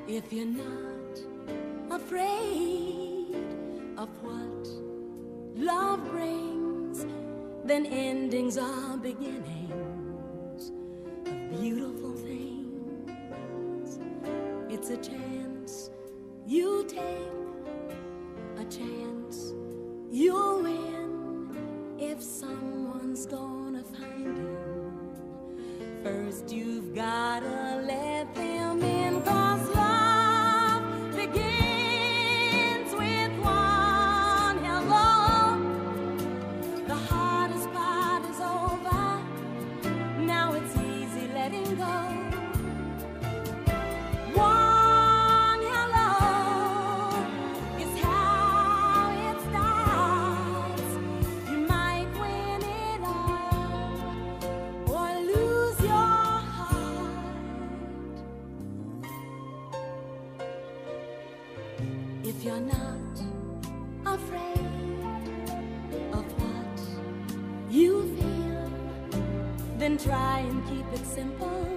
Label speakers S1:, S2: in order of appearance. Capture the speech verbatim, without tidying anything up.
S1: If you're not afraid of what love brings, then endings are beginnings of beautiful things. It's a chance you take, a chance you'll win. If someone's gonna find you, first you've gotta let them in, 'cause love begins with one hello. The hardest part is over, now it's easy letting go. One hello is how it starts. You might win it all or lose your heart. If you're not afraid of what you feel, then try and keep it simple.